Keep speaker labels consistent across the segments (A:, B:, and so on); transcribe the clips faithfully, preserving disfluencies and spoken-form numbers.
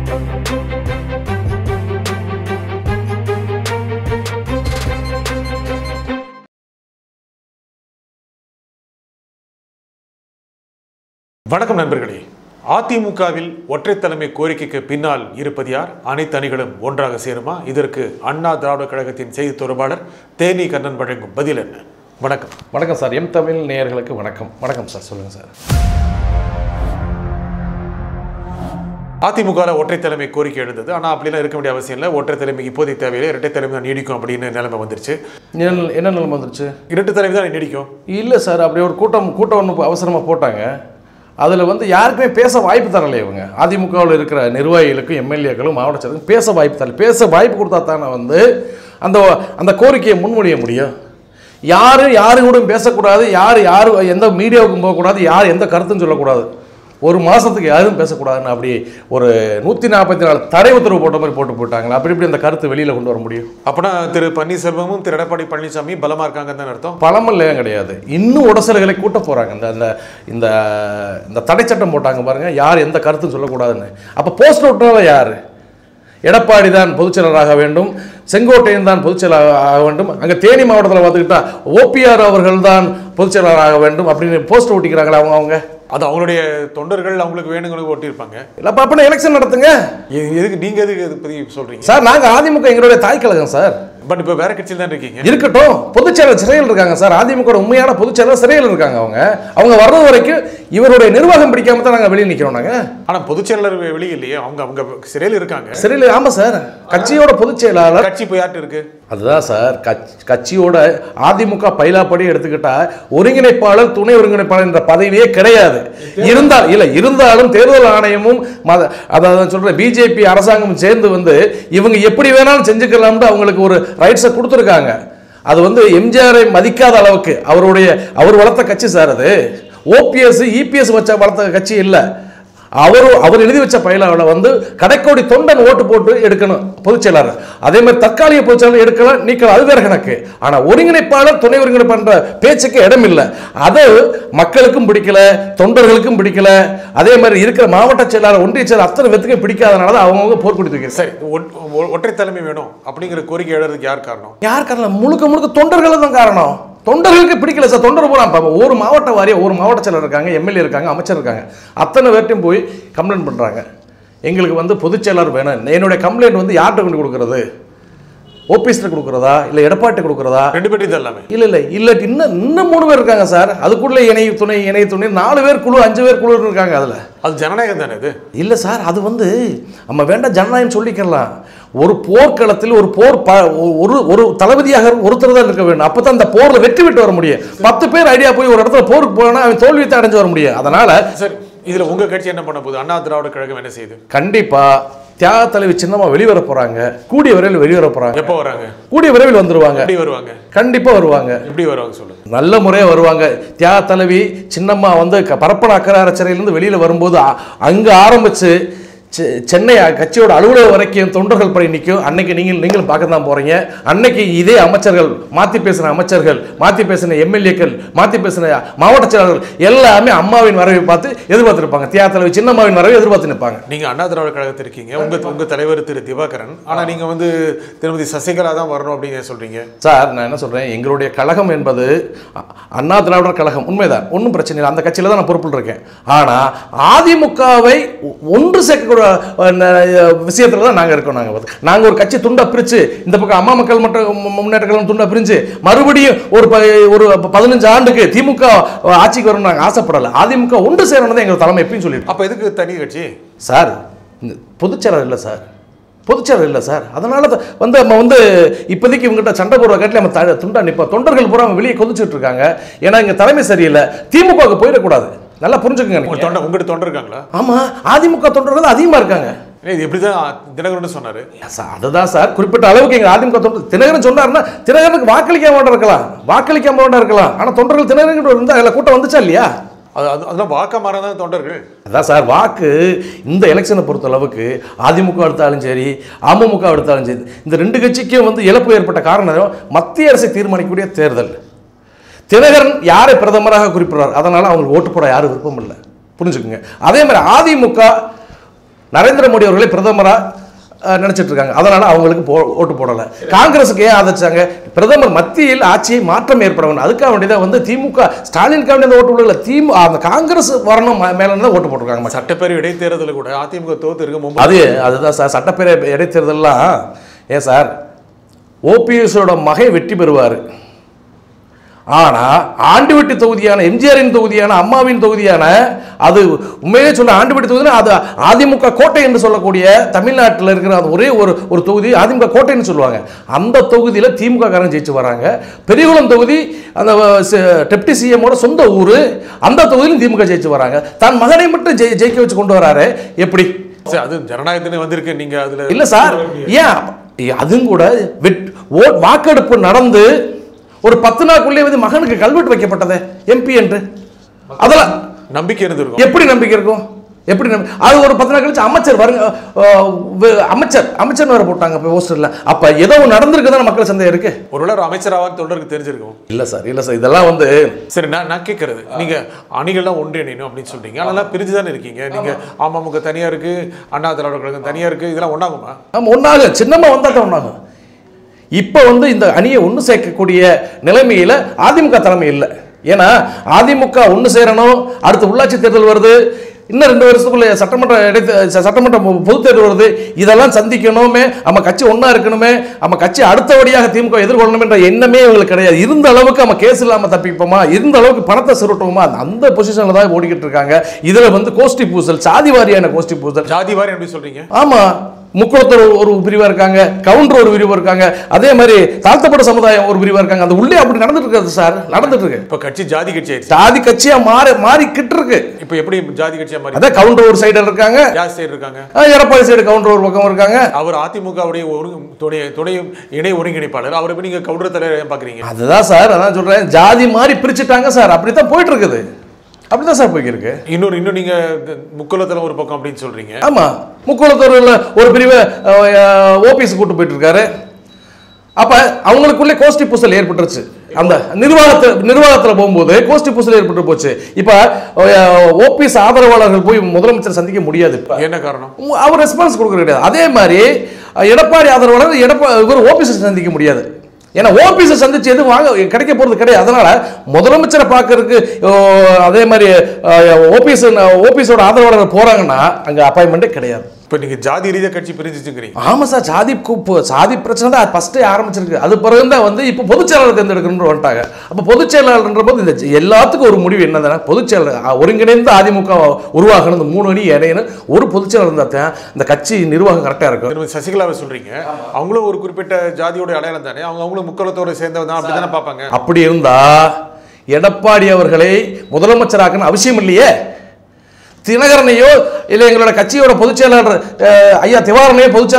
A: வணக்கம் நண்பர்களே. அதிமுகவில் ஒற்றை தலைமை கோரிக்கைக்கு பின்னால் இருப்பது யார்? அனைத்து அணிகளும் ஒன்றாக சேருமா? இதற்கு அண்ணா திராவிட கழகத்தின் செய்தி தொடர்பாளர் தேனி கண்ணன் வழங்கும் பதில் என்ன? வணக்கம்.
B: வணக்கம் சார். எம் தமிழ் நேயர்களுக்கு வணக்கம். வணக்கம் சார். சொல்லுங்க சார்.
A: அதிமுகவில் ஒற்றை தலைமை கோரிக்கை எழுந்தது. ஆனால் அப்படிலாம் இருக்க வேண்டிய அவசியம் இல்லை. ஒற்றை தலைமை இப்போதைய தேவையில்லை, இரட்டை தலைமை தான் நீடிக்கும் அப்படின்னு நிலைமை வந்துருச்சு.
B: என்ன நிலைமை வந்துருச்சு?
A: இரட்டை தலைமை தான் நீடிக்கும்.
B: இல்லை சார், அப்படி ஒரு கூட்டம் கூட்டம் ஒன்று அவசரமாக போட்டாங்க. அதில் வந்து யாருக்குமே பேச வாய்ப்பு தரலை. இவங்க அதிமுகவில் இருக்கிற நிர்வாகிகளுக்கும் எம்எல்ஏக்களும் மாவட்ட செயலருக்கும் பேச வாய்ப்பு தரல. பேச வாய்ப்பு கொடுத்தா தானே வந்து அந்த அந்த கோரிக்கையை முன்மொழிய முடியும். யார் யாரு கூட பேசக்கூடாது, யார் யார் எந்த மீடியாவுக்கும் போகக்கூடாது, யார் எந்த கருத்துன்னு சொல்லக்கூடாது, ஒரு மாதத்துக்கு யாரும் பேசக்கூடாதுன்னு அப்படி ஒரு நூற்றி நாற்பத்தி நாலு தடை உத்தரவு போட்ட மாதிரி போட்டு போட்டாங்களா? அப்படி இப்படி அந்த கருத்து வெளியில் கொண்டு வர முடியும்?
A: அப்படின்னா திரு பன்னீர்செல்வமும் திரு எடப்பாடி பழனிசாமி பலமாக இருக்காங்கன்னு அர்த்தம்?
B: பலமில்லையே கிடையாது. இன்னும் உடசல்களை கூட்ட போகிறாங்க. இந்த இந்த இந்த தடை சட்டம் போட்டாங்க பாருங்க, யார் எந்த கருத்துன்னு சொல்லக்கூடாதுன்னு. அப்போ போஸ்ட் ஓட்டுனால யார்? எடப்பாடி தான் பொதுச் செயலராக வேண்டும், செங்கோட்டையன் தான் பொதுச் செயலராக வேண்டும், அங்கே தேனி மாவட்டத்தில் பார்த்துக்கிட்டா ஓபிஆர் அவர்கள் தான் பொதுச் செயலராக வேண்டும் அப்படின்னு போஸ்ட் ஓட்டிக்கிறாங்களா அவங்க? அவங்க
A: அது அவங்களுடைய தொண்டர்கள் அவங்களுக்கு வேணுங்களுக்கு ஓட்டியிருப்பாங்க.
B: இல்லை அப்போ அப்படின்னா எலெக்ஷன் நடத்துங்க.
A: எதுக்கு நீங்கள் எதுக்கு இது பற்றி சொல்கிறீங்க
B: சார்? நாங்கள் அதிமுக எங்களுடைய தாய் கழகம் சார்.
A: பட் இப்போ வேற கட்சியில் தான் இருக்கீங்க.
B: இருக்கட்டும், பொதுச்செயலர் சிறையில் இருக்காங்க சார். அதிமுக உண்மையான பொதுச்செயலர் சிறையில் இருக்காங்க. அவங்க அவங்க வர்றது வரைக்கும் இவருடைய நிர்வாகம் பிடிக்காம தான் நாங்கள் வெளியே நிற்கிறோம். நாங்கள் ஆனால் பொதுச்செயலர் வெளியே இல்லையே, அவங்க அவங்க சிறையில் இருக்காங்க. சிறையில்? ஆமாம் சார். கட்சியோட பொதுச் செயலாளர். கட்சி இப்போ யார்ட்டு இருக்கு? அதுதான் சார், கட்சியோட அதிமுக பயிலாப்படி எடுத்துக்கிட்டா ஒருங்கிணைப்பாளர், துணை ஒருங்கிணைப்பாளர் என்ற பதவியே கிடையாது. இருந்தால் இல்லை இருந்தாலும் தேர்தல் ஆணையமும் அதாவது சொல்ற பிஜேபி அரசாங்கம் சேர்ந்து வந்து இவங்க எப்படி வேணாலும் செஞ்சுக்கலாம்னு அவங்களுக்கு ஒரு ரைட்ஸை கொடுத்துருக்காங்க. அது வந்து எம்ஜிஆரை மதிக்காத அளவுக்கு அவருடைய அவர் வளர்த்த கட்சி சார். அது ஓபிஎஸ் இபிஎஸ் வச்ச வளர்த்த கட்சி இல்லை. அவர் அவர் எழுதி வச்ச பயிலாவில் வந்து கடைக்கோடி தொண்டன் ஓட்டு போட்டு எடுக்கணும் பொதுச் செயலாளர். அதே மாதிரி தற்காலிக பொதுச் செயலாளர் எடுக்கலாம், நீக்கலாம், அது வேற கணக்கு. ஆனால் ஒருங்கிணைப்பாளர், துணை ஒருங்கிணைப்பாளர் பேச்சுக்கு இடம் இல்லை. அது மக்களுக்கும் பிடிக்கல, தொண்டர்களுக்கும் பிடிக்கல. அதே மாதிரி இருக்கிற மாவட்ட செயலாளர், ஒன்றிய செயலாளர் அத்தனை பேத்துக்கும் பிடிக்காதனால தான் அவங்கவுங்க போர்க்கொடி தூக்கி. சரி, ஒற்றை தலைமை வேணும் அப்படிங்கிற கோரிக்கை எழுறதுக்கு யார் காரணம்? யார் காரணம்? முழுக்க முழுக்க தொண்டர்கள் தான் காரணம். தொண்டர்களுக்கு பிடிக்கல சார். தொண்டர் போகிறான். ஒரு மாவட்ட வாரியாக ஒரு மாவட்ட செயலர் இருக்காங்க, எம்எல்ஏ இருக்காங்க, அமைச்சர் இருக்காங்க. அத்தனை பேர்ட்டையும் போய் கம்ப்ளைண்ட் பண்ணுறாங்க. எங்களுக்கு வந்து பொதுச் செயலர் வேணும். என்னுடைய கம்ப்ளைண்ட் வந்து யார்கிட்ட கொண்டு கொடுக்குறது? ஓபிஎஸ்ல கொடுக்குறதா இல்லை எடப்பாடி கொடுக்குறதா? ரெண்டு பேர் இது எல்லாமே இல்லை இல்லை இல்லை இன்னும் இன்னும் மூணு பேர் இருக்காங்க சார். அதுக்குள்ளே இணை துணை இணை துணை நாலு பேர் குழு, அஞ்சு பேர் குழு இருக்காங்க. அதில் அது ஜனநாயகம் தானே? இது இல்லை சார். அது வந்து நம்ம வேண்டாம் ஜனநாயகம் சொல்லிக்கலாம். ஒரு போர்க்களத்தில் ஒரு போர் ஒரு ஒரு தளபதியாக ஒருத்தர் தான் இருக்க வேண்டும். அப்போ தான் அந்த போரில் வெற்றி விட்டு வர முடியும். பத்து பேர் ஐடியா போய் ஒரு இடத்துல போருக்கு போனால் அவன் தோல்வியத்தை அடைஞ்சு வர முடியும். அதனால சார் இதில் உங்கள் கட்சி என்ன பண்ண போகுது? அண்ணா திராவிட கழகம் என்ன செய்யுது? கண்டிப்பாக தியாக தலைவி சின்னமாக வெளிவர போகிறாங்க. கூடிய விரைவில் வெளிவர போகிறாங்க. எப்போ வராங்க? கூடிய விரைவில் வந்துருவாங்க. எப்படி வருவாங்க? கண்டிப்பாக வருவாங்க. எப்படி வருவாங்க சொல்லுங்க? நல்ல முறையாக வருவாங்க. தியாக தலைவி சின்னம்மா வந்து பரப்பன அக்கறை சிறையிலேருந்து வெளியில் வரும்போது அங்கே ஆரம்பித்து சென்னை கட்சியோட அலுவலகம் வரைக்கும் தொண்டர்கள் படை நிற்கும். அன்னைக்கு நீங்கள் நீங்களும் பார்க்க தான் போகிறீங்க. அன்னைக்கு இதே அமைச்சர்கள், மாற்றி பேசின அமைச்சர்கள், மாற்றி பேசின எம்எல்ஏக்கள், மாற்றி பேசின மாவட்ட செயலாளர்கள் எல்லாமே அம்மாவின் வரவை பார்த்து எதிர்பார்த்துருப்பாங்க. தியாக தலைவி சின்னம்மாவின் வரவை எதிர்பார்த்து நிற்பாங்க. நீங்கள் அண்ணா திராவிட கழகத்தில் இருக்கீங்க. உங்கள் உங்கள் தலைவர் திரு திவாகரன். ஆனால் நீங்கள் வந்து திருமதி சசிகலா தான் வரணும் அப்படின்னு சொல்கிறீங்க சார். நான் என்ன சொல்கிறேன், எங்களுடைய கழகம் என்பது அண்ணா திராவிடர் கழகம் உண்மைதான், ஒன்றும் பிரச்சனை இல்லை. அந்த கட்சியில் தான் நான் பொறுப்பில் இருக்கேன். ஆனால் அதிமுகவை ஒன்று சேர்க்கக்கூடிய விஷயத்துல தான் நாங்க இருக்கோம். நாங்க நாங்க ஒரு கட்சி துண்டா பிரிச்சு இந்த பக்கம் அம்மா மக்கள் மற்றும் முன்னேற்ற கழகம் துண்டா பிரிஞ்சு மறுபடியும் ஒரு ஒரு பதினஞ்சு ஆண்டுக்கு திமுக ஆட்சிக்கு வரணும் நாங்க ஆசைப்படல. அதிமுக ஒன்று சேரணும் எங்க தலைமை எப்பயும் சொல்லிட்டு. அப்ப எதுக்கு தனி கட்சி சார்? பொதுச்செயலர் இல்லை சார், பொதுச்செயலர் இல்லை சார். அதனால வந்து நம்ம வந்து இப்போதைக்கு இவங்ககிட்ட சண்டை போடுற கட்டில நம்ம துண்டா நிற்போம். தொண்டர்கள் பூரா வெளியே கொதிச்சுட்டு இருக்காங்க. ஏன்னா இங்க தலைமை சரியில்லை. திமுகவுக்கு போயிடக்கூடாது. நல்லா புரிஞ்சுக்கங்க. உங்ககிட்ட தொண்டர் இருக்காங்களா? ஆமா, அதிமுக தொண்டர்கள் அதிகமா இருக்காங்க. இது எப்படிதான் தினகரன் சொன்னாரு? அதுதான் சார், குறிப்பிட்ட அளவுக்கு எங்க அதிமுக தொண்டர் தினகரன் சொன்னாருன்னா தினகரனுக்கு வாக்களிக்க மாட்டா இருக்கலாம், வாக்களிக்க மாட்டா இருக்கலாம். ஆனா தொண்டர்கள் தினகரன் இருந்தா அதில் கூட்டம் வந்துச்சா இல்லையா? அது அதெல்லாம் வாக்க மாறதான் தொண்டர்கள். அதான் சார் வாக்கு. இந்த எலெக்ஷனை பொறுத்த அளவுக்கு அதிமுக எடுத்தாலும் சரி, அமமுக எடுத்தாலும் சரி, இந்த ரெண்டு கட்சிக்கும் வந்து இழப்பு ஏற்பட்ட காரணம் மத்திய அரசை தீர்மானிக்கக்கூடிய தேர்தல். தினகரன் யாரை பிரதமராக குறிப்பிடுறார், அதனால அவங்களுக்கு ஓட்டு போட யாரும் விருப்பம் இல்லை. புரிஞ்சுக்குங்க. அதே மாதிரி அதிமுக நரேந்திர மோடி அவர்களை பிரதமராக நினைச்சிட்டு இருக்காங்க. அதனால அவங்களுக்கு போ ஓட்டு போடலை. காங்கிரஸுக்கு ஏன் ஆதரிச்சாங்க? பிரதமர் மத்தியில் ஆட்சியை மாற்றம் ஏற்பட வேண்டும், அதுக்காக வேண்டியதான் வந்து திமுக ஸ்டாலினுக்காக வேண்டிய ஓட்டு போடல, திமு அந்த காங்கிரஸ் வரணும் மேலே தான் ஓட்டு போட்டிருக்காங்க.
A: சட்டப்பேரவை இடைத்தேர்தலில் கூட அதிமுக தோத்து இருக்கு.
B: அது அதுதான் சார், சட்டப்பேரவை இடைத்தேர்தல்லாம் ஏன் சார் ஓபிஎஸோட மகன் வெற்றி பெறுவார். ஆனால் ஆண்டிவட்டி தொகுதியான எம்ஜிஆரின் தொகுதியான அம்மாவின் தொகுதியான அது உண்மையிலே சொன்ன ஆண்டிவட்டி தொகுதி அது அதிமுக கோட்டை என்று சொல்லக்கூடிய தமிழ்நாட்டில் இருக்கிற அது ஒரே ஒரு ஒரு தொகுதி அதிமுக கோட்டைன்னு சொல்லுவாங்க. அந்த தொகுதியில் திமுக காரங்க ஜெயிச்சு வராங்க. பெரியகுளம் தொகுதி அந்த டெப்டி சிஎம்மோட சொந்த ஊர், அந்த தொகுதியிலும் திமுக ஜெயிச்சு வராங்க. தன் மகனை மட்டும் ஜெயி ஜெயிக்க வச்சு கொண்டு வராரு. எப்படி
A: அது ஜனநாயகத்திலே வந்திருக்கு? நீங்க அதுல
B: இல்லை சார், ஏன் அதுவும் கூட வாக்கெடுப்பு நடந்து ஒரு பத்து நாளுக்குள்ளே வந்து மகனுக்கு கல்வெட்டு வைக்கப்பட்டது எம்பி என்று, அதெல்லாம்
A: நம்பிக்கை இருந்திருக்கும்.
B: எப்படி நம்பிக்கை இருக்கும்? எப்படி அது ஒரு பத்து நாள் கழிச்சு அமைச்சர் வருங்க, அமைச்சர் அமைச்சர் வேற போட்டாங்க போஸ்டர்ல. அப்ப ஏதோ நடந்திருக்குதான மக்கள் சந்தேகம் இருக்கு.
A: ஒருவேளை அமைச்சராக தொடருக்கு தெரிஞ்சிருக்கும்.
B: இல்ல சார், இல்ல சார், இதெல்லாம் வந்து
A: சரி. நான் நான் கேட்கறது, நீங்க அணிகள்லாம் ஒன்றிணைணும் அப்படின்னு சொல்றீங்க, அதெல்லாம் பிரிஞ்சு தானே இருக்கீங்க. நீங்க அமமுக தனியா இருக்கு, அண்ணா திராவிட கழகம் தனியா இருக்கு, இதெல்லாம் ஒன்றாகுமா?
B: ஆமா, ஒன்றாகும். சின்னமா வந்தா தான் ஒன்றாகும். இப்போ வந்து இந்த அணியை ஒன்று சேர்க்கக்கூடிய நிலைமையில் அதிமுக தலைமை இல்லை. ஏன்னா அதிமுக ஒன்று சேரணும், அடுத்து உள்ளாட்சி தேர்தல் வருது, இன்னும் ரெண்டு வருஷத்துக்குள்ள சட்டமன்ற இடைத்த சட்டமன்ற பொது தேர்தல் வருது, இதெல்லாம் சந்திக்கணுமே, நம்ம கட்சி ஒன்றா இருக்கணுமே, நம்ம கட்சி அடுத்தபடியாக திமுக எதிர்கொள்ளணும் என்ற எண்ணமே இவங்களுக்கு கிடையாது. இருந்த அளவுக்கு நம்ம கேஸ் இல்லாமல் தப்பிப்போமா, இருந்த அளவுக்கு பணத்தை சுருட்டுவோமா, அந்த பொசிஷனில் தான் ஓடிக்கிட்டு இருக்காங்க. இதில் வந்து கோஷ்டி பூசல், சாதி வாரியான கோஷ்டி பூசல்.
A: ஜாதி வாரி எப்படி சொல்றீங்க?
B: ஆமாம், முக்குளத்தூர் ஒரு பிரிவாக இருக்காங்க, கவுண்டர் ஒரு பிரிவாக இருக்காங்க, அதே மாதிரி தாழ்த்தப்பட்ட சமுதாயம் ஒரு பிரிவாக இருக்காங்க. அந்த உள்ளே அப்படி நடந்துட்டு இருக்காது சார், நடந்துட்டு இருக்கு.
A: இப்போ கட்சி ஜாதி கட்சி ஆயிடுச்சு,
B: ஜாதி கட்சியா மாறி மாறிக்கிட்டு இருக்கு.
A: இப்போ எப்படி ஜாதி கட்சியா மாறி?
B: அதான் கவுண்டர் ஒரு சைடு இருக்காங்க,
A: யார் சைடு இருக்காங்க?
B: எடப்பாடி சைடு கவுண்டர் ஒரு பக்கம் இருக்காங்க.
A: அவர் அதிமுகவுடைய ஒரு துணை துணை இணை ஒருங்கிணைப்பாளர், அவரை போய் நீங்க கவுண்டர் தலைவர் பாக்குறீங்க.
B: அதுதான் சார், அதான் சொல்றேன், ஜாதி மாறி பிரிச்சுட்டாங்க சார். அப்படித்தான் போயிட்டு இருக்குது, அப்படிதான் சார் போய்க்கிருக்கு.
A: இன்னொரு இன்னும் நீங்க முக்குளத்துல ஒரு பக்கம் அப்படின்னு சொல்றீங்க.
B: ஆமா, முக்குளத்தூர்ல ஒரு பிரிவை ஓபிஎஸ் கூட்டு போயிட்டு இருக்காரு. அப்ப அவங்களுக்குள்ளே கோஷ்டி பூசல் ஏற்பட்டுருச்சு. அந்த நிர்வாகத்தை நிர்வாகத்தில் போகும்போது கோஷ்டி பூசல் ஏற்பட்டு போச்சு. இப்ப ஓபிஎஸ் ஆதரவாளர்கள் போய் முதலமைச்சர் சந்திக்க முடியாது.
A: என்ன காரணம்?
B: அவர் ரெஸ்பான்ஸ் கொடுக்க கிடையாது. அதே மாதிரி எடப்பாடி ஆதரவாளர் எடப்பா இவர் ஓபிஎஸ் சந்திக்க முடியாது. ஏன்னா ஓபிஎஸ் சந்திச்சு எதுவும் வாங்க கிடைக்க போறது கிடையாது. அதனால முதலமைச்சரை பார்க்கறதுக்கு அதே மாதிரி ஓபிஎஸ் ஓபிஎஸோட ஆதரவாளர்கள் போறாங்கன்னா அங்க அப்பாயின்மெண்டே கிடையாது.
A: இப்போ நீங்கள் ஜாதி ரீதியாக கட்சி பிரிஞ்சுச்சுங்கிறீங்க.
B: ஆமாம் சார், ஜாதி சாதி பிரச்சனை தான் ஃபஸ்ட்டே ஆரம்பிச்சிருக்கு. அது பிறகு தான் வந்து இப்போ பொதுச் செயலாளர் தேர்ந்தெடுக்கணும்னு வந்துட்டாங்க. அப்போ பொதுச் செயலாளர்ன்ற போது இந்த எல்லாத்துக்கும் ஒரு முடிவு என்னதுன்னா, பொதுச் செயலாளர் ஒருங்கிணைந்து அதிமுக உருவாகணும், இந்த மூணு அணி இடையணும், ஒரு பொதுச் செயலாளர் இருந்தால் தான் இந்த கட்சி நிர்வாகம் கரெக்டாக இருக்கும்.
A: சசிகலாவை சொல்கிறீங்க, அவங்களும் ஒரு குறிப்பிட்ட ஜாதியோட அடையாளம் தானே, அவங்க அவங்களும் முக்குளத்தோரை சேர்ந்தவங்க தான், அப்படி தானே பார்ப்பாங்க.
B: அப்படி இருந்தால் எடப்பாடி அவர்களை முதலமைச்சராக்கணும் அவசியம் இல்லையே. தினகரனையோ இல்லை எங்களோட கட்சியோட பொதுச் செயலாளர் ஐயா திவாரனையோ பொதுச்ச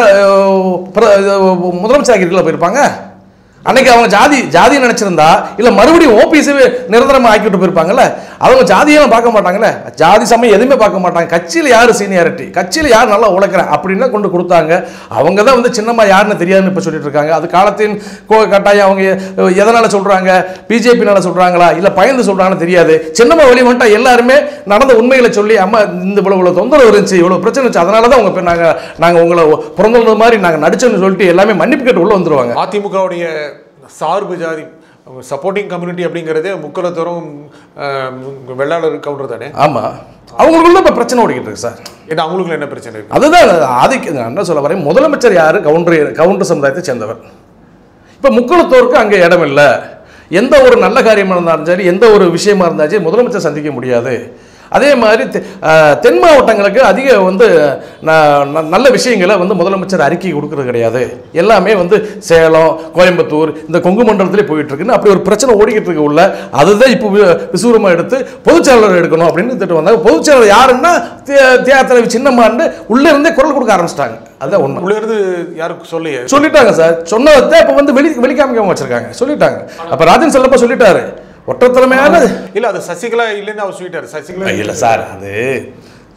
B: முதலமைச்சர் ஆக்கியிருக்கல போயிருப்பாங்க. அன்னைக்கு அவங்க ஜாதி ஜாதியை நினைச்சிருந்தா இல்லை மறுபடியும் ஓபிஎஸ்ஸே நிரந்தரமாக ஆக்கிவிட்டு போயிருப்பாங்கல்ல. அவங்க ஜாதியெல்லாம் பார்க்க மாட்டாங்கல்ல, ஜாதி சமயம் எதுவுமே பார்க்க மாட்டாங்க. கட்சியில் யார் சீனியாரிட்டி, கட்சியில் யார் நல்லா உழைக்கிறேன் அப்படின்னு கொண்டு கொடுத்தாங்க. அவங்க தான் வந்து சின்னம்மா யாருன்னு தெரியாதுன்னு இப்போ சொல்லிட்டு இருக்காங்க. அது காலத்தின் கட்டாயம். அவங்க எதனால் சொல்கிறாங்க, பிஜேபினால சொல்கிறாங்களா இல்லை பயந்து சொல்கிறாங்கன்னு தெரியாது. சின்னம்மா வெளியே வந்துட்டா எல்லாருமே நடந்த உண்மைகளை சொல்லி, அம்மா இந்த இவ்வளோ இவ்வளோ தொந்தரவு இருந்துச்சு, இவ்வளோ பிரச்சனை இருந்துச்சு, அதனால தான் உங்கள் நாங்கள் நாங்கள் உங்களை பிறந்தது மாதிரி நாங்கள் நடிச்சோன்னு சொல்லிட்டு எல்லாமே மன்னிப்பு கேட்டு உள்ளே வந்துடுவாங்க.
A: அதிமுகவுடைய சார்பு ஜாதி சப்போர்ட்டிங் கம்யூனிட்டி அப்படிங்கிறதே முக்குளத்தோறும் வெள்ளாளர் கவுண்டர் தானே.
B: ஆமாம், அவங்களுக்குள்ள இப்போ பிரச்சனை ஓடிக்கிட்டு இருக்கு சார்.
A: ஏன்னா அவங்களுக்குள்ள என்ன பிரச்சனை இருக்கு?
B: அதுதான் ஆதிக்க என்ன சொல்ல வரேன், முதலமைச்சர் யார் கவுண்டர் கவுண்டர் சமுதாயத்தை சேர்ந்தவர். இப்போ முக்குளத்தோருக்கு அங்கே இடம் இல்லை. எந்த ஒரு நல்ல காரியமாக இருந்தாலும் சரி, எந்த ஒரு விஷயமா இருந்தாலும் சரி முதலமைச்சர் சந்திக்க முடியாது. அதே மாதிரி தென் மாவட்டங்களுக்கு அதிக வந்து நல்ல விஷயங்களை வந்து முதலமைச்சர் அறிக்கை கொடுக்கறது கிடையாது. எல்லாமே வந்து சேலம், கோயம்புத்தூர், இந்த கொங்கு மண்டலத்திலே போயிட்டு இருக்குன்னு அப்படி ஒரு பிரச்சனை ஓடிக்கிட்டு இருக்கு உள்ள. அதுதான் இப்போ விசூரமாக எடுத்து பொதுச்செயலாளர் எடுக்கணும் அப்படின்னு திட்டம் வந்தாங்க. பொதுச்செயலாளர் யாருன்னா தியாகத்தலைவி சின்னம்மான்னு உள்ள இருந்தே குரல் கொடுக்க ஆரம்பிச்சிட்டாங்க. அதான் ஒண்ணு.
A: உள்ள இருந்து யாருக்கு சொல்லி
B: சொல்லிட்டாங்க சார். சொன்னதை இப்போ வந்து வெளி வெளிக்காமிக்காம வச்சிருக்காங்க, சொல்லிட்டாங்க. அப்ப ராஜன் செல்லப்பா சொல்லிட்டாரு, ஒற்றை தலைமையான
A: இல்ல அது சசிகலா இல்லைன்னு அவர் சொல்லிட்டாரு. சசிகலா
B: இல்ல சார், அது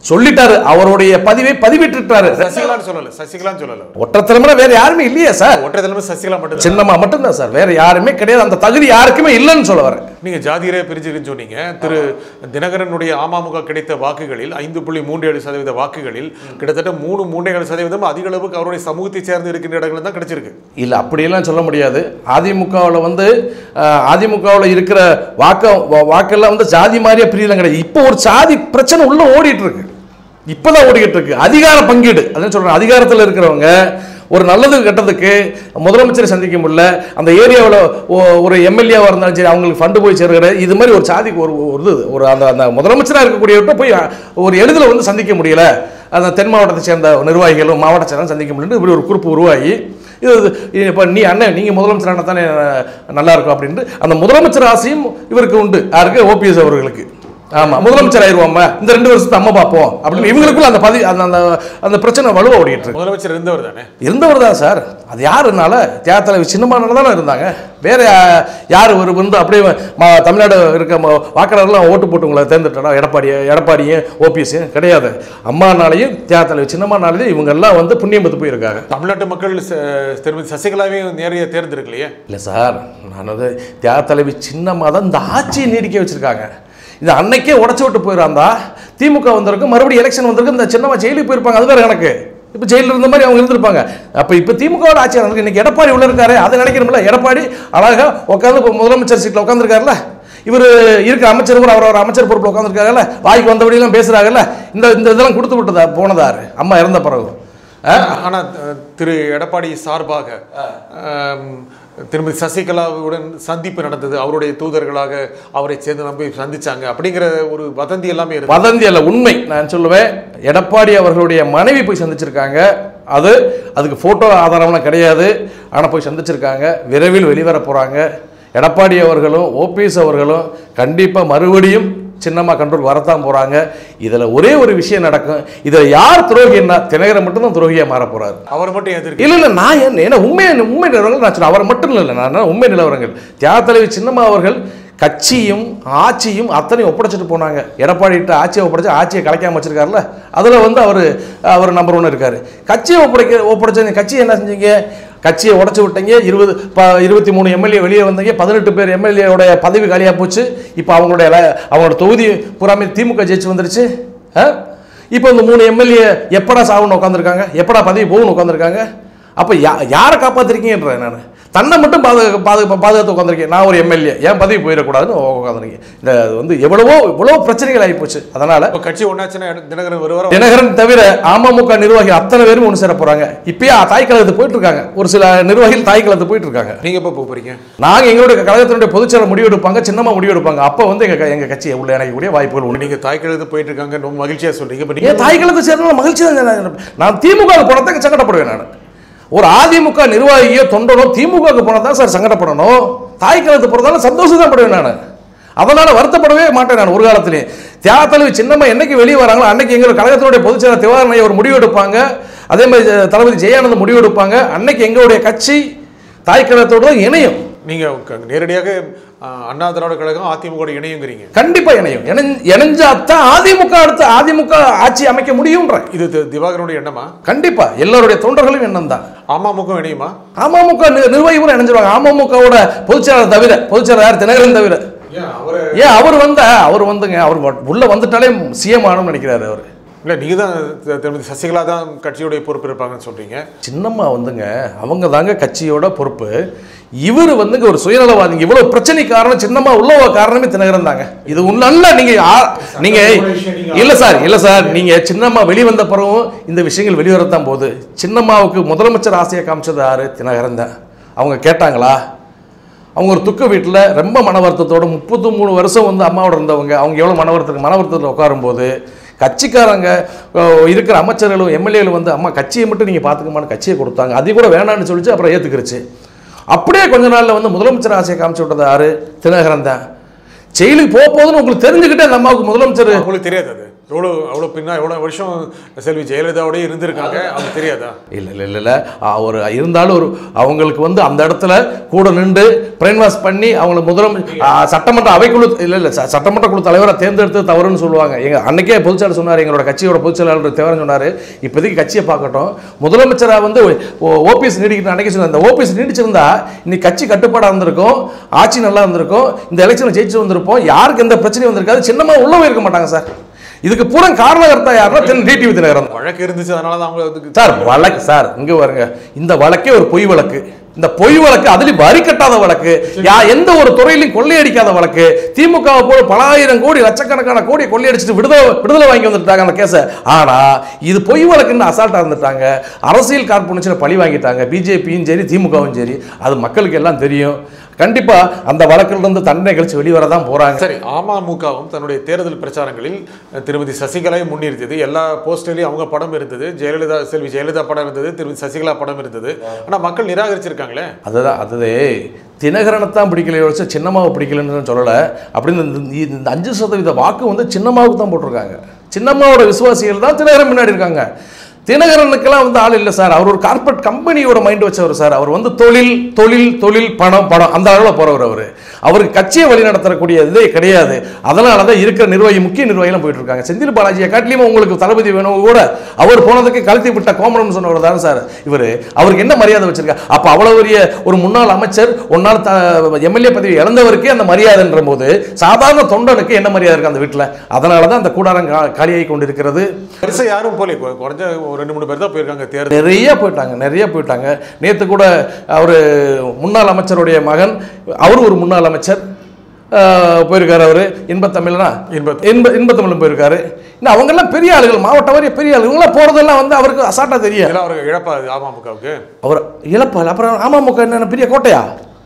B: சொல்லிட்டாரு, அவருடைய பதிவை பதிவிட்டுட்டாரு.
A: சசிகலான்னு சொல்லல, சசிகலான்னு சொல்லல.
B: ஒற்றை தலைமுறை வேற யாருமே இல்லையா சார்?
A: ஒற்றை தலைமுறை சசிகலா மட்டும்,
B: சின்னம்மா மட்டும்தான் சார், வேற யாருமே கிடையாது. அந்த தகுதி யாருக்குமே இல்லைன்னு சொல்ல வரேன்.
A: நீங்க ஜாதியரே பிரிஞ்சுன்னு சொன்னீங்க. திரு தினகரனுடைய அமமுக கிடைத்த வாக்குகளில் ஐந்து புள்ளி மூன்று ஏழு சதவீத வாக்குகளில் கிட்டத்தட்ட மூணு மூன்று ஏழு சதவீதம் அதிக அளவுக்கு அவருடைய சமூகத்தை சேர்ந்து இருக்கின்ற இடங்கள் தான் கிடைச்சிருக்கு.
B: இல்ல அப்படியெல்லாம் சொல்ல முடியாது. அதிமுகவில் வந்து அதிமுகவில் இருக்கிற வாக்க வாக்கெல்லாம் வந்து ஜாதி மாதிரியே பிரியலாம் கிடையாது. இப்போ ஒரு ஜாதி பிரச்சனை உள்ள ஓடிட்டு இருக்கு, இப்பதான் ஓடிக்கிட்டு இருக்கு. அதிகார பங்கீடு, அதான் சொல்றேன். அதிகாரத்தில் இருக்கிறவங்க ஒரு நல்லது கட்டத்துக்கு முதலமைச்சரை சந்திக்க முடியல, அந்த ஏரியாவில் ஒரு எம்எல்ஏவாக இருந்தாலும் சரி அவங்களுக்கு ஃபண்டு போய் சேர்கிற இது மாதிரி ஒரு சாதிக்கு ஒரு ஒரு ஒரு அந்த அந்த முதலமைச்சராக இருக்கக்கூடியவர்கிட்ட போய் ஒரு எளிதில் வந்து சந்திக்க முடியல. அந்த தென் மாவட்டத்தை சேர்ந்த நிர்வாகிகளும் மாவட்ட செயலும் சந்திக்க முடியல. இப்படி ஒரு குறிப்பு உருவாகி இது இப்போ நீ அண்ணன் நீங்கள் முதலமைச்சர் ஆனால் தானே நல்லா இருக்கும் அப்படின்ட்டு அந்த முதலமைச்சர் ஆசையும் இவருக்கு உண்டு. யாருக்கு? ஓபிஎஸ் அவர்களுக்கு. ஆமா, முதலமைச்சர் ஆயிடுவோம்மா, இந்த ரெண்டு வருஷத்தை அம்மா பார்ப்போம் அப்படின்னு இவங்களுக்குள்ள அந்த பதி அந்த அந்த பிரச்சனை வலுவா ஓடிட்டு இருக்கு.
A: முதலமைச்சர் இருந்தவர் தானே?
B: இருந்தவர் தான் சார். அது யாருனால? தியாகத்தலைவி சின்னம்மானால தானே இருந்தாங்க. வேற யார் ஒரு வந்து அப்படியே தமிழ்நாடு இருக்க வாக்காளர்லாம் ஓட்டு போட்டு உங்களை தேர்ந்தெடுத்தா எடப்பாடி எடப்பாடியும் ஓபிஎஸ்ஸையும் கிடையாது. அம்மானாலையும் தியாகத்தலைவி சின்னம்மானாலையும் இவங்க எல்லாம் வந்து புண்ணியம் பெற்று போயிருக்காங்க.
A: தமிழ்நாட்டு மக்கள் திருமதி சசிகலாவையும் நேரைய தேர்ந்தெடுக்கலையே. இல்லை
B: சார், நான் வந்து தியாகத்தலைவி சின்னம்மா தான் இந்த ஆட்சியை நீடிக்க வச்சிருக்காங்க. இந்த அன்னைக்கே உடச்சு விட்டு போயிடாந்தா திமுக வந்திருக்கும், மறுபடியும் எலெக்ஷன் வந்திருக்கும், இந்த சின்னம்மா ஜெயிலுக்கு போயிருப்பாங்க. அது வேற கணக்கு. இப்போ ஜெயிலில் இருந்த மாதிரி அவங்க இருந்திருப்பாங்க. அப்போ இப்போ திமுகவோட ஆட்சி நடந்திருக்கு. இன்னைக்கு எடப்பாடி உள்ள இருக்காரு, அதை நினைக்கிறோம்ல. எடப்பாடி அழகா உட்காந்து இப்போ முதலமைச்சர் சீட்டில் உட்காந்துருக்காருல்ல. இவர் இருக்கிற அமைச்சர் கூட அவர் ஒரு அமைச்சர் பொறுப்பில் உட்காந்துருக்காங்கல்ல. வாய்க்கு வந்தபடியெல்லாம் பேசுறாங்கல்ல. இந்த இந்த இதெல்லாம் கொடுத்து விட்டதா போனதாரு அம்மா இறந்த பிறகு.
A: ஆனால் திரு எடப்பாடி சார்பாக திருமதி சசிகலாவுடன் சந்திப்பு நடந்தது, அவருடைய தூதர்களாக அவரை சேர்ந்து நம்பி சந்திச்சாங்க அப்படிங்கிற ஒரு வதந்தி எல்லாமே இருக்கு. வதந்தி அல்ல, உண்மை. நான் சொல்லுவேன், எடப்பாடி அவர்களுடைய மனைவி போய் சந்திச்சிருக்காங்க. அது அதுக்கு போட்டோ ஆதாரம்லாம் கிடையாது, ஆனால் போய் சந்திச்சிருக்காங்க. விரைவில் வெளிவர போறாங்க. எடப்பாடி அவர்களும் ஓபிஎஸ் அவர்களும் கண்டிப்பாக மறுபடியும் சின்னம்மா கண்ட்ரோல் வரத்தான் போறாங்க. இதுல ஒரே ஒரு விஷயம் நடக்கும். இதுல யார் துரோகின்னா தினகரன் மட்டும் தான் துரோகியா மாற போறாரு. அவர் மட்டும் எதிர்க்க இல்ல இல்ல நான் என்ன உண்மை உண்மை நிலவரங்கள் நான் சொல்ல அவர் மட்டும் இல்லை, நான் உண்மை நிலவரங்கள். தியாகத்தலைவி சின்னம்மா அவர்கள் கட்சியும் ஆட்சியும் அத்தனையும் ஒப்படைச்சிட்டு போனாங்க. எடப்பாடிட்ட ஆட்சியை ஒப்படைச்சு ஆட்சியை கலைக்காம வச்சிருக்காருல்ல, அதில் வந்து அவர் அவர் நம்பர் ஒன்று இருக்காரு. கட்சியை ஒப்படைக்க ஒப்படைச்ச கட்சியை என்ன செஞ்சீங்க? கட்சியை உடச்சி விட்டீங்க. இருபது ப இருபத்தி மூணு எம்எல்ஏ வெளியே வந்தீங்க. பதினெட்டு பேர் எம்எல்ஏவோட பதவி காலியாக போச்சு. இப்போ அவங்களுடைய அவங்களோட தொகுதி பூராமே திமுக ஜெயிச்சு வந்துருச்சு. இப்போ இந்த மூணு எம்எல்ஏ எப்படா சாவுன்னு உட்காந்துருக்காங்க, எப்படா பதவி போகுன்னு உட்காந்துருக்காங்க. அப்போ யா யாரை காப்பாற்றிருக்கீங்கன்ற நான் தன்னை மட்டும் பாதுகா பாதுகா பாதுகாத்து உட்காந்துருக்கேன். நான் ஒரு எம்எல்ஏ, ஏன் பதவி போயிடக்கூடாதுன்னு உட்காந்துருக்கேன். இந்த வந்து எவ்வளவோ இவ்வளோ பிரச்சனைகள் ஆகி போச்சு. அதனால கட்சி ஒன்றாச்சுன்னா தினகரன் வருவார். தினகரன் தவிர அமமுக நிர்வாகி அத்தனை பேரும் ஒன்று சேர போறாங்க. இப்பயே தாய் கழகத்துக்கு போயிட்டு இருக்காங்க. ஒரு சில நிர்வாகிகள் தாய் கழகத்துக்கு போயிட்டு இருக்காங்க. நீங்க எப்போ போறீங்க? நாங்க எங்களுடைய கழகத்தினுடைய பொதுச்செயலாளர் முடிவு எடுப்பாங்க, சின்னமா முடிவு எடுப்பாங்க. அப்போ வந்து எங்க எங்க கட்சியை உள்ள இணைக்கக்கூடிய வாய்ப்புகள் உண்டு. நீங்க தாய் கழகத்துக்கு போயிட்டு இருக்காங்க, ரொம்ப மகிழ்ச்சியா சொல்றீங்க. நீங்க தாய் கழகத்தை சேர்ந்த மகிழ்ச்சி தான். நான் திமுக போனதுக்கு சங்கடப்படுவேன். நான் ஒரு அதிமுக நிர்வாகியோ தொண்டனோ திமுக போனதான் சார் சங்கடப்படணும். தாய் கழகத்து போறதால சந்தோஷம் தான் படுவேன் நான். அதனால வருத்தப்படவே மாட்டேன் நான் ஒரு காலத்திலேயே. தியாகத்தலைவி சின்னம்மா என்னைக்கு வெளியே வராங்களோ அன்னைக்கு எங்க கழகத்தினுடைய பொதுச்செயலாளர் திவாகரன் ஒரு முடிவு எடுப்பாங்க. அதே மாதிரி தளபதி ஜெயானந்த் முடிவு எடுப்பாங்க. அன்னைக்கு எங்களுடைய கட்சி தாய் கழகத்தோட இணையும். நீங்க நேரடியாக அண்ணா திராவிட கழகம் அதிமுக இணையுங்கிறீங்க. கண்டிப்பா இணையும். இணைஞ்சாத்தான் அதிமுக அடுத்து அதிமுக ஆட்சி அமைக்க முடியும். இது திவாகரனுடைய எண்ணமா? கண்டிப்பா எல்லாருடைய தொண்டர்களும் எண்ணம் தான். அமமுக இணையுமா? அமமுக நிர்வாகிகளும் இணைஞ்சிருவாங்க. அமமுகவோட பொதுச்செயலாளர் தவிர, பொதுச்செயலாளர் யார்? தினகரன் தவிர. ஏன் அவர் வந்தா அவர் வந்துங்க அவர் உள்ள வந்துட்டாலே சிஎம் ஆகணும்னு நினைக்கிறாரு அவர். இல்லை, நீங்கள் தான் திருமதி சசிகலா தான் கட்சியோடைய பொறுப்பு இருப்பாங்கன்னு சொல்கிறீங்க. சின்னம்மா வந்துங்க அவங்க தாங்க கட்சியோட பொறுப்பு. இவர் வந்துங்க ஒரு சுயநலவாதிங்க. இவ்வளோ பிரச்சனை காரணம் சின்னம்மா உள்ள காரணமே தினகரன் தாங்க. இது நல்ல நீங்கள் நீங்கள் இல்லை சார் இல்லை சார் நீங்கள் சின்னம்மா வெளிவந்த பிறகும் இந்த விஷயங்கள் வெளிவரத்தான் போகுது. சின்னம்மாவுக்கு முதலமைச்சர் ஆசையை காமிச்சது யாரு? தினகரன் தான். அவங்க கேட்டாங்களா? அவங்க ஒரு துக்க வீட்டில் ரொம்ப மன வருத்தத்தோடு முப்பத்தி மூணு வருஷம் வந்து அம்மாவோட இருந்தவங்க. அவங்க எவ்வளோ மன வருத்தத்துக்கு மன வருத்தத்தில் உட்காரும்போது கட்சிக்காரங்க இருக்கிற அமைச்சர்களும் எம்எல்ஏகளும் வந்து அம்மா கட்சியை மட்டும் நீங்கள் பார்த்துக்கமான்னு கட்சியை கொடுத்தாங்க. அது கூட வேணான்னு சொல்லிச்சு. அப்புறம் ஏற்றுக்கிருச்சு. அப்படியே கொஞ்ச நாளில் வந்து முதலமைச்சர் ஆசையை காமிச்சு விட்டது யாரு? தினகரன் தான். ஜெயிலுக்கு போக போதுன்னு உங்களுக்கு தெரிஞ்சுக்கிட்டே அந்த அம்மாவுக்கு முதலமைச்சர் உங்களுக்கு தெரியாது. அது எவ்வளோ அவ்வளோ பின்னா எவ்வளோ வருஷம் செல்வி ஜெயலலிதாவோடய இருந்திருக்காங்க, அது தெரியாதா?
B: இல்லை இல்லை இல்லை இல்லை ஒரு இருந்தாலும் ஒரு அவங்களுக்கு வந்து அந்த இடத்துல கூட நின்று பிரெயின் வாஷ் பண்ணி அவங்களை முதலம் சட்டமன்ற அவைக்குழு இல்லை இல்லை சட்டமன்ற குழு தலைவரை தேர்ந்தெடுத்து தவறுன்னு சொல்லுவாங்க. எங்கள் அன்னைக்கே பொதுச்செயலாளர் சொன்னார், எங்களோட கட்சியோட பொதுச்செயலாளர் தேவரன் சொன்னார், இப்போதைக்கு கட்சியை பார்க்கட்டும், முதலமைச்சராக வந்து ஓபிஎஸ் நீடிக்கிட்டு அன்னைக்கு சொன்னார், இந்த ஓபிஎஸ் நீடிச்சிருந்தா இன்னைக்கு கட்சி கட்டுப்பாடாக இருந்திருக்கும், ஆட்சி நல்லா இருந்திருக்கும், இந்த எலெக்ஷனில் ஜெயிச்சு வந்திருப்போம், யாருக்கு எந்த பிரச்சனையும் வந்திருக்காது, சின்னமாக உள்ளவே இருக்க மாட்டாங்க சார். இதுக்கு பூரா காரணகர்த்தா யாருன்னா டிடிவி தினகரன்.
A: வழக்கு இருந்துச்சு, அதனால தான் அவங்க
B: சார் வழக்கு சார் இங்கே வருங்க, இந்த வழக்கே ஒரு பொய் வழக்கு, இந்த பொய் வழக்கு அதுலயும் வரி கட்டாத வழக்கு, யா எந்த ஒரு துறையிலும் கொள்ளையடிக்காத வழக்கு, திமுக போல பல ஆயிரம் கோடி லட்சக்கணக்கான கோடி கொள்ளையடிச்சிட்டு விடுதலை விடுதலை வாங்கி வந்துட்டாங்க அந்த கேஸை. ஆனா இது பொய் வழக்குன்னு அசால்ட்டா இருந்துட்டாங்க, அரசியல் கார்பரேஷன் பழி வாங்கிட்டாங்க, பிஜேபியும் சரி திமுகவும் சரி, அது மக்களுக்கு எல்லாம் தெரியும். கண்டிப்பா அந்த வழக்கிலிருந்து தண்டனை கழிச்சு வெளிவரதான் போறாங்க.
A: சரி, அமமுகவும் தன்னுடைய தேர்தல் பிரச்சாரங்களில் திருமதி சசிகலாவை முன்னிறுத்தது, எல்லா போஸ்டர்லையும் அவங்க படம் இருந்தது, ஜெயலலிதா செல்வி ஜெயலலிதா படம் இருந்தது, திருமதி சசிகலா படம் இருந்தது. ஆனா மக்கள் நிராகரிச்சிருக்காங்களே.
B: அதுதான் அதுவே தினகரனைத்தான் பிடிக்கலையோ வச்சு சின்னம்மாவை பிடிக்கலன்னு சொல்லலை. அப்படின்னு இந்த அஞ்சு சதவீத வாக்கு வந்து சின்னம்மாவுக்கு தான் போட்டிருக்காங்க. சின்னம்மாவோட விசுவாசிகள் தான் தினகரன் முன்னாடி இருக்காங்க. தினகரனுக்கெல்லாம் வந்து ஆள் இல்லை சார், அவர் ஒரு கார்பரேட் கம்பெனியோட மைண்ட் வச்சவர் சார். அவர் வந்து தொழில் தொழில் தொழில் பணம் பணம் அந்த அளவில் போறவர். அவர் அவருக்கு கட்சியை வழி நடத்தக்கூடிய இதே கிடையாது. அதனால தான் இருக்கிற நிர்வாகி முக்கிய நிர்வாகிகளும் போயிட்டு இருக்காங்க. செந்தில் பாலாஜியை காட்டிலையும் உங்களுக்கு தளபதி வேணும் கூட அவர் போனதுக்கு கழுத்தி விட்ட கோமரம் சொன்னவர் தானே சார் இவர். அவருக்கு என்ன மரியாதை வச்சிருக்கா? அப்போ அவ்வளோ பெரிய ஒரு முன்னாள் அமைச்சர் ஒன்னால் எம்எல்ஏ பதவி இழந்தவருக்கே அந்த மரியாதைன்ற போது சாதாரண தொண்டனுக்கு என்ன மரியாதை இருக்கு அந்த வீட்டில்? அதனால தான் அந்த கூடாரம் காலியாகி கொண்டிருக்கிறது.
A: பெருசாக யாரும் போல குறைஞ்ச ஒரு ரெண்டு மூணு பேர் தான் போயிருக்காங்க. தேர்தல்
B: நிறைய போயிட்டாங்க நிறைய போயிட்டாங்க நேற்று கூட அவர் முன்னாள் அமைச்சருடைய மகன், அவரு ஒரு முன்னாள் அமைச்சர் போயிருக்காரு. அவர் இன்பத்தமிழ்னா இன்ப இன்ப இன்பத்தமிழும் போயிருக்காரு. இன்னும் அவங்கெல்லாம் பெரிய ஆளுகள், மாவட்ட வாரிய பெரிய ஆளுகள். இவங்களாம் போகிறதெல்லாம் வந்து அவருக்கு அசால்ட்டா தெரியும்.
A: அவருக்கு இழப்பா அமமுகவுக்கு அவர்
B: இழப்பா. அப்புறம் அமமுக என்ன பெரிய கோட்டையா?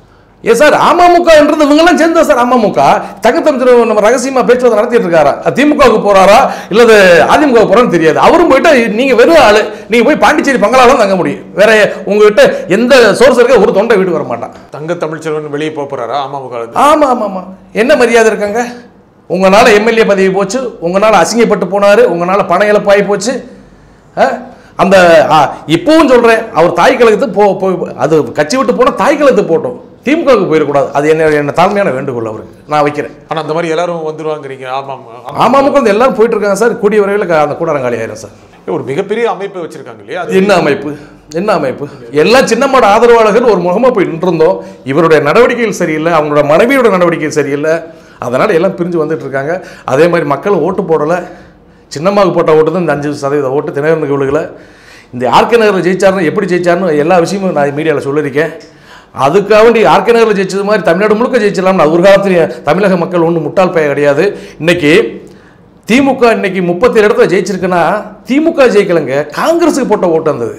B: ஏ சார் அமமுக என்றது இவங்கெல்லாம் சேர்ந்தா சார் அமமுக தங்கத்தமிழ் நம்ம ரகசியமா பேச்சுவார்த்தை நடத்திட்டு இருக்காரா? திமுகவுக்கு போறாரா இல்லது அதிமுக போறான்னு தெரியாது. அவரும் போயிட்டா நீங்க வெறும் ஆளு, நீங்க போய் பாண்டிச்சேரி பங்களால தங்க முடியும், வேற உங்ககிட்ட எந்த சோர்ஸ் இருக்க ஒரு தொண்டை வீடு வர மாட்டான்.
A: தங்க தமிழ்ச்செல்வன் வெளியே போறாரா அமமுக?
B: ஆமா ஆமா ஆமா. என்ன மரியாதை இருக்காங்க? உங்களால எம்எல்ஏ பதவி போச்சு, உங்களால அசிங்கப்பட்டு போனாரு, உங்களால பண இழப்பாகி போச்சு. அந்த இப்பவும் சொல்றேன், அவர் தாய் கழகத்து போ அது கட்சி விட்டு போனா தாய் கழகத்து போட்டோம், திமுகவுக்கு போயிடக்கூடாது. அது என்ன என்ன தாழ்மையான வேண்டுகோள் அவருக்கு நான் வைக்கிறேன்.
A: ஆனால் அந்த மாதிரி எல்லாரும் வந்துருவாங்கிறீங்க. ஆமாம்
B: அமமுக வந்து எல்லாரும் போயிட்டு இருக்காங்க சார். கூடிய விரைவில் அந்த கூடாரங்காலி ஆயிரும் சார்.
A: ஒரு மிகப்பெரிய அமைப்பு வச்சிருக்காங்க இல்லையா?
B: என்ன அமைப்பு என்ன அமைப்பு? எல்லாம் சின்னம்மாட ஆதரவாளர்கள் ஒரு முகமாக போய் நின்றுருந்தோம். இவருடைய நடவடிக்கைகள் சரியில்லை, அவங்களோட மனைவியோட நடவடிக்கைகள் சரியில்லை, அதனால எல்லாம் பிரிஞ்சு வந்துட்டு இருக்காங்க. அதே மாதிரி மக்கள் ஓட்டு போடலை. சின்னம்மாவுக்கு போட்ட ஓட்டு தான் இந்த அஞ்சு சதவீத ஓட்டு தினகரனுக்கு விழுகலை. இந்த ஆர்கே நகரில் ஜெயிச்சாருன்னு எப்படி ஜெயிச்சாருன்னு எல்லா விஷயமும் நான் மீடியாவில் சொல்லியிருக்கேன். அதுக்காக வேண்டி ஆர்கே நகரில் ஜெயிச்சது மாதிரி தமிழ்நாடு முழுக்க ஜெயிச்சிடலாம்னு அது ஒரு காலத்தில் தமிழக மக்கள் ஒன்றும் முட்டாள் பய கிடையாது. இன்னைக்கு திமுக இன்னைக்கு முப்பத்தி ஏழு இடத்துல ஜெயிச்சிருக்குன்னா திமுக ஜெயிக்கலைங்க, காங்கிரஸுக்கு போட்ட ஓட்டு இருந்தது,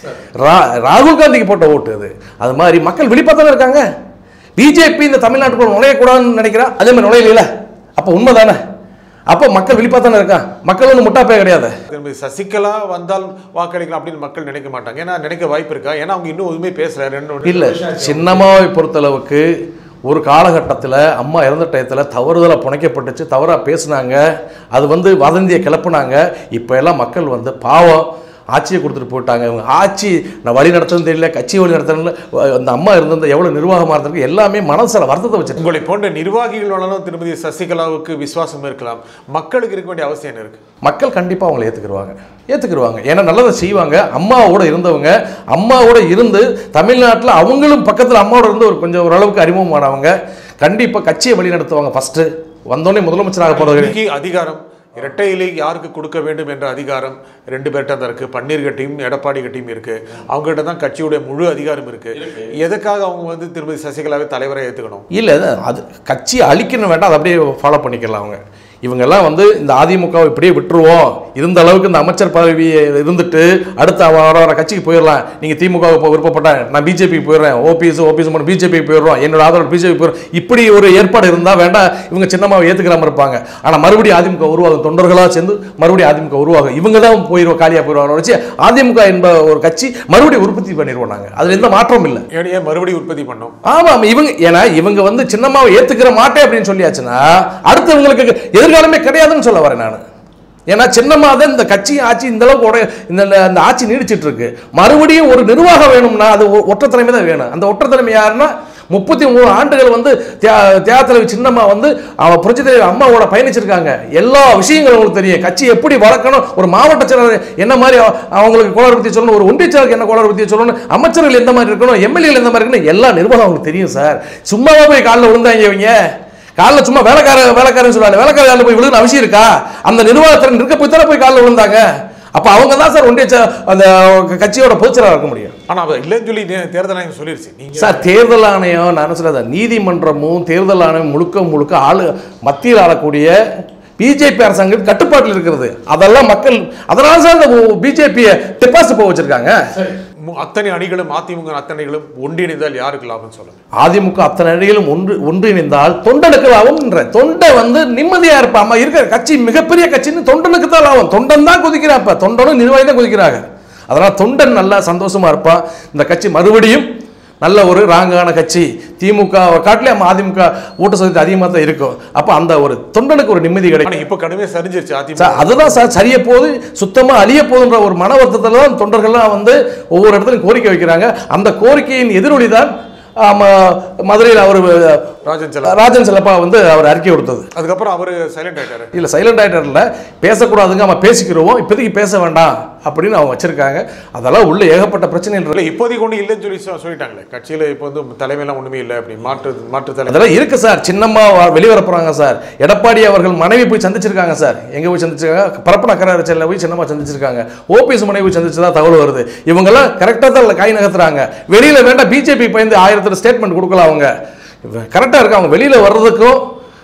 B: ராகுல் காந்திக்கு போட்ட ஓட்டு அது. அது மாதிரி மக்கள் விழிப்பாக இருக்காங்க. பிஜேபி இந்த தமிழ்நாட்டுக்குள்ள நுழையக்கூடாதுன்னு நினைக்கிறா, அதே மாதிரி நுழையில. அப்போ உண்மைதானே? அப்போ மக்கள் விழிப்பாக தானே இருக்கான். மக்கள் ஒன்றும் முட்டாப்பே கிடையாது.
A: சசிகலா வந்தால் வாக்களிக்கலாம் அப்படின்னு மக்கள் நினைக்க மாட்டாங்க. ஏன்னா நினைக்க வாய்ப்பு இருக்கா? ஏன்னா அவங்க இன்னும் எதுவுமே பேசல. ரெண்டு
B: இல்லை, சின்னம்மாவை பொறுத்தளவுக்கு ஒரு காலகட்டத்தில் அம்மா இறந்த டயத்தில் தவறுதலாக புனைக்கப்பட்டுச்சு, தவறாக பேசுனாங்க, அது வந்து வதந்தியை கிளப்புனாங்க. இப்போ எல்லாம் மக்கள் வந்து பாவம் ஆட்சியை கொடுத்துட்டு போயிட்டாங்க. இவங்க ஆட்சி நான் வழி நடத்தணும் தெரியல, கட்சி வழி நடத்தணும், அந்த அம்மா இருந்த எவ்வளோ நிர்வாகமாக இருந்திருக்கு, எல்லாமே மனசில் வருத்தத்தை வச்சு.
A: உங்களை போன்ற நிர்வாகிகளோட திருமதி சசிகலாவுக்கு விசுவாசம் இருக்கலாம், மக்களுக்கு இருக்க வேண்டிய அவசியம் என்ன இருக்கு?
B: மக்கள் கண்டிப்பாக அவங்களை ஏற்றுக்குருவாங்க ஏற்றுக்குருவாங்க ஏன்னா நல்லதை செய்வாங்க. அம்மாவோட இருந்தவங்க, அம்மாவோட இருந்து தமிழ்நாட்டில் அவங்களும் பக்கத்தில் அம்மாவோட இருந்து ஒரு கொஞ்சம் ஓரளவுக்கு அறிமுகமானவங்க. கண்டிப்பாக கட்சியை வழி நடத்துவாங்க. ஃபர்ஸ்ட் வந்தோடனே முதலமைச்சராக போகிறது அதிகாரம்
A: இரட்டை இலை யாருக்கு கொடுக்க வேண்டும் என்ற அதிகாரம் ரெண்டு பேர்கிட்ட தான் இருக்குது. பன்னீர் கட்டியும் எடப்பாடி கட்டியும் இருக்குது. அவங்ககிட்ட தான் கட்சியுடைய முழு அதிகாரம் இருக்குது. எதுக்காக அவங்க வந்து திருமதி சசிகலாவை தலைவரை ஏற்றுக்கணும்?
B: இல்லை, அது கட்சியை அழிக்கணும் வேண்டாம், அதை அப்படியே ஃபாலோ பண்ணிக்கலாம். அவங்க இவங்கெல்லாம் வந்து இந்த அதிமுகவை இப்படியே விட்டுருவோம், இருந்த அளவுக்கு இந்த அமைச்சர் பதவியை இருந்துட்டு அடுத்த வர வர கட்சிக்கு போயிடலாம். நீங்கள் திமுகவுக்கு விருப்பப்பட்டேன், நான் பிஜேபிக்கு போயிடுறேன், ஓபிஎஸ் ஓபிஎஸ் மட்டும் பிஜேபிக்கு போயிடுறோம், என்னோட ஆதரவு பிஜேபி போயிடும், இப்படி ஒரு ஏற்பாடு இருந்தால் வேண்டாம், இவங்க சின்னம்மாவை ஏற்றுக்கிறாம இருப்பாங்க. ஆனால் மறுபடியும் அதிமுக உருவாகும், தொண்டர்களாக சேர்ந்து மறுபடியும் அதிமுக உருவாகும். இவங்க தான் போயிடுவோம், காலியாக போயிடுவாங்க வச்சு அதிமுக என்ப ஒரு கட்சி மறுபடியும் உற்பத்தி பண்ணிடுவோம். நாங்கள் அதில் எந்த மாற்றமும் இல்லை.
A: ஏன் மறுபடியும் உற்பத்தி பண்ணோம்?
B: ஆமாம், இவங்க ஏன்னா இவங்க வந்து சின்னம்மாவை ஏற்றுக்கிற மாட்டேன் அப்படின்னு சொல்லியாச்சுன்னா அடுத்து இவங்களுக்கு எதிர்காலமே கிடையாதுன்னு சொல்ல வரேன் நான். ஏன்னா சின்னம்மா தான் இந்த கட்சி ஆட்சி இந்த அளவுக்கு உடைய இந்த அந்த ஆட்சி நீடிச்சிட்டு இருக்கு. மறுபடியும் ஒரு நிர்வாகம் வேணும்னா அது ஒற்றைத்தலைமை தான் வேணும். அந்த ஒற்றைத்தலைமை யாருன்னா முப்பத்தி மூணு ஆண்டுகள் வந்து தியாகத்தலைவி சின்னம்மா வந்து அவ புரட்சி தலைவர் அம்மாவோட பயணிச்சிருக்காங்க. எல்லா விஷயங்களும் உங்களுக்கு தெரியும். கட்சி எப்படி வளர்க்கணும், ஒரு மாவட்ட செயலர் என்ன மாதிரி அவங்களுக்கு கோளாறு பற்றி சொல்லணும், ஒரு ஒன்றிய செயலருக்கு என்ன கோளாறு பற்றி சொல்லணும், அமைச்சர்கள் எந்த மாதிரி இருக்கணும், எம்எல்ஏகள் எந்த மாதிரி இருக்கணும், எல்லா நிர்வாகம் அவங்களுக்கு தெரியும் சார். சும்மாவா போய் காலில் விழுந்தாங்க இவங்க. காலில் சும்மா வேலைக்கார வேலைக்காரன்னு சொல்லுவாங்க. வேலைக்கார காலில் போய் விழுந்து அவசியம் இருக்கா? அந்த நிர்வாகத்திறன் இருக்க போய் தானே போய் காலில் விழுந்தாங்க. அப்ப அவங்க தான் சார் ஒன்றிய அந்த கட்சியோட பொதுச்செயலாளர் இருக்க முடியும்.
A: ஆனா இல்லைன்னு சொல்லி தேர்தல் ஆணையம் சொல்லிருச்சு
B: சார். தேர்தல் ஆணையம் நான் சொல்ல நீதிமன்றமும் தேர்தல் ஆணையம் முழுக்க முழுக்க ஆளு மத்தியில் ஆளக்கூடிய பிஜேபி அரசாங்கம் கட்டுப்பாட்டில் இருக்கிறது. அதெல்லாம் மக்கள் அதனால சார் இந்த பிஜேபியை டெபாசிட் போக வச்சிருக்காங்க.
A: அத்தனை அணிகளும் அதிமுக அத்தனை அணிகளும் ஒன்றிணைந்தால் யாருக்கு லாபம் சொல்லுங்க?
B: அதிமுக அத்தனை அணிகளும் ஒன்று ஒன்றிணைந்தால் தொண்டனுக்கு லாபம். தொண்டை வந்து நிம்மதியா இருப்பாம இருக்கிற கட்சி மிகப்பெரிய கட்சின்னு தொண்டனுக்கு தான் லாபம். தொண்டன் தான் குதிக்கிறாப்ப, தொண்டனும் நிர்வாகி தான் குதிக்கிறாங்க. அதனால தொண்டன் நல்லா சந்தோஷமா இருப்பான். இந்த கட்சி மறுபடியும் நல்ல ஒரு ராங்கான கட்சி. திமுக காட்டிலே அதிமுக ஓட்டு சதவீதம் அதிகமாக தான் இருக்கும். அப்போ அந்த ஒரு தொண்டனுக்கு ஒரு நிம்மதி கிடைக்கும்.
A: இப்போ கடுமையாக சரிஞ்சிருச்சு அதிமுக.
B: அதுதான் சார் சரிய போது சுத்தமாக அழிய போதுன்ற ஒரு மன வருத்தத்தில் தான் தொண்டர்கள்லாம் வந்து ஒவ்வொரு இடத்துலையும் கோரிக்கை வைக்கிறாங்க. அந்த கோரிக்கையின் எதிரொலி தான் மதுரையில் அவர்
A: ராஜன்
B: ராஜன் செல்லப்பா வந்து அவர் அறிக்கை கொடுத்தது.
A: அதுக்கப்புறம் அவர் சைலண்ட் ஆயிட்டாரு.
B: இல்லை சைலண்ட் ஆயிட்டார்ல, பேசக்கூடாதுங்க, நம்ம பேசிக்கிறோம், இப்போதைக்கு பேச வேண்டாம் அப்படின்னு அவங்க வச்சிருக்காங்க. அதெல்லாம் உள்ள ஏகப்பட்ட பிரச்சனை இல்லை.
A: இப்போதைக்கு ஒன்றும் இல்லைன்னு சொல்லி சொல்லிட்டாங்களே கட்சியில். இப்போ வந்து தலைமையெல்லாம் ஒன்றுமே இல்லை அப்படி மாற்று மாற்று தலை
B: அதெல்லாம் இருக்கு சார். சின்னம்மா வெளிவர போறாங்க சார். எடப்பாடி அவர்கள் மனைவி போய் சந்திச்சிருக்காங்க சார். எங்க போய் சந்திச்சிருக்காங்க? பரப்பன அக்கராச்சல்ல போய் சின்னம்மா சந்திச்சிருக்காங்க. ஓபிஎஸ் மனைவி போய் சந்திச்சதா தகவல் வருது. இவங்கெல்லாம் கரெக்டாக தான் காய் நகர்த்துறாங்க. வெளியில வேண்டாம் பிஜேபி பயந்து ஆயிரத்துல ஸ்டேட்மெண்ட் கொடுக்கலாம். அவங்க கரெக்டாக இருக்கு. அவங்க வெளியில வர்றதுக்கும்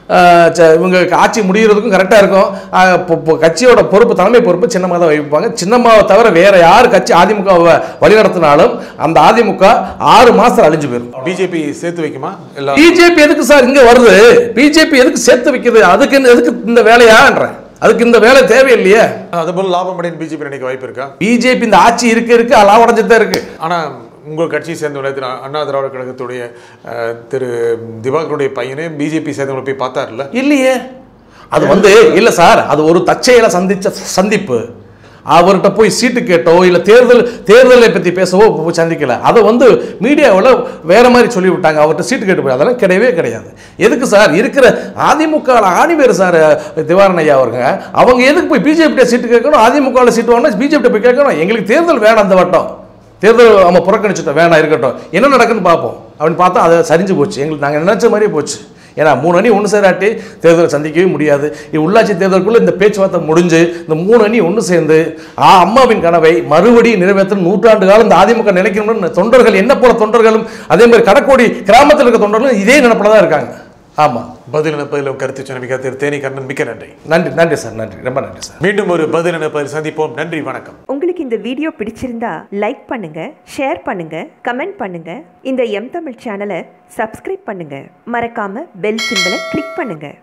B: இவங்க ஆட்சி முடிகிறதுக்கும் கரெக்டாக இருக்கும். கட்சியோட பொறுப்பு தலைமை பொறுப்பு சின்னம்மா தான் வைப்பாங்க. சின்னம்மாவை தவிர வேற யார் கட்சி அதிமுகவை வழிநடத்தினாலும் அந்த அதிமுக ஆறு மாசத்துல அழிஞ்சு போயிடும்.
A: பிஜேபி சேர்த்து வைக்குமா?
B: பிஜேபி எதுக்கு சார் இங்க வருது? பிஜேபி எதுக்கு சேர்த்து வைக்குது? அதுக்கு எதுக்கு இந்த வேலையான்ற? அதுக்கு இந்த வேலை தேவையில்லையே.
A: அதுபோல லாபம் அடைந்து பிஜேபி நினைக்க வாய்ப்பு இருக்கா?
B: பிஜேபி இந்த ஆட்சி இருக்க இருக்கு லாபம் அடைஞ்சுதான் இருக்கு.
A: ஆனா உங்கள் கட்சியை சேர்ந்தவங்க திரு அண்ணா திராவிட கழகத்துடைய திரு திவாகருடைய பையனே பிஜேபி சேர்ந்தவங்களை போய் பார்த்தார்ல?
B: இல்லையே. அது வந்து இல்லை சார், அது ஒரு தற்செயலை சந்திச்ச சந்திப்பு. அவர்கிட்ட போய் சீட்டு கேட்டோ இல்லை தேர்தல் தேர்தலை பற்றி பேசவோ போய் சந்திக்கல. அதை வந்து மீடியாவில் வேற மாதிரி சொல்லி விட்டாங்க. அவர்கிட்ட சீட்டு கேட்டு போய் அதெல்லாம் கிடையவே கிடையாது. எதுக்கு சார் இருக்கிற அதிமுக ஆணி பேர் சார் திவாகரன் ஐயா அவருங்க. அவங்க எதுக்கு போய் பிஜேபி சீட்டு கேட்கணும்? அதிமுகவில் சீட்டு வாங்கினா பிஜேபி போய் கேட்கணும். எங்களுக்கு தேர்தல் வேணாம், அந்த வட்டம் தேர்தல் நம்ம புறக்கணிச்சுட்டோம், வேணாம் இருக்கட்டும், என்ன நடக்குன்னு பார்ப்போம் அப்படின்னு பார்த்தா அதை சரிஞ்சு போச்சு. எங்களுக்கு நாங்கள் நினைச்ச மாதிரியே போச்சு. ஏன்னா மூணு அணி ஒன்று சேராட்டி தேர்தலை சந்திக்கவே முடியாது. உள்ளாட்சி தேர்தலுக்குள்ள இந்த பேச்சுவார்த்தை முடிஞ்சு இந்த மூணு அணி ஒன்று சேர்ந்து அம்மாவின் கனவை மறுபடியும் நிறைவேற்ற நூற்றாண்டு காலம் இந்த அதிமுக நினைக்கணும்னு தொண்டர்கள் என்ன போல தொண்டர்களும் அதே மாதிரி கடக்கோடி கிராமத்தில் இருக்க தொண்டர்களும் இதே நினைப்பில் தான் இருக்காங்க. ஆமாம்.
A: பதில் இனப்பதில் கருத்து சொன்ன மிக திரு தேனி கண்ணன் மிக்க நன்றி.
B: நன்றி நன்றி சார். நன்றி, ரொம்ப நன்றி சார்.
A: மீண்டும் ஒரு பதில் இனப்பதில் சந்திப்போம். நன்றி, வணக்கம்.
C: உங்களுக்கு இந்த வீடியோ பிடிச்சிருந்தா லைக் பண்ணுங்க, ஷேர் பண்ணுங்க, கமெண்ட் பண்ணுங்க. இந்த எம் தமிழ் சேனலை சப்ஸ்கிரைப் பண்ணுங்க. மறக்காம பெல் சிம்பலை கிளிக் பண்ணுங்க.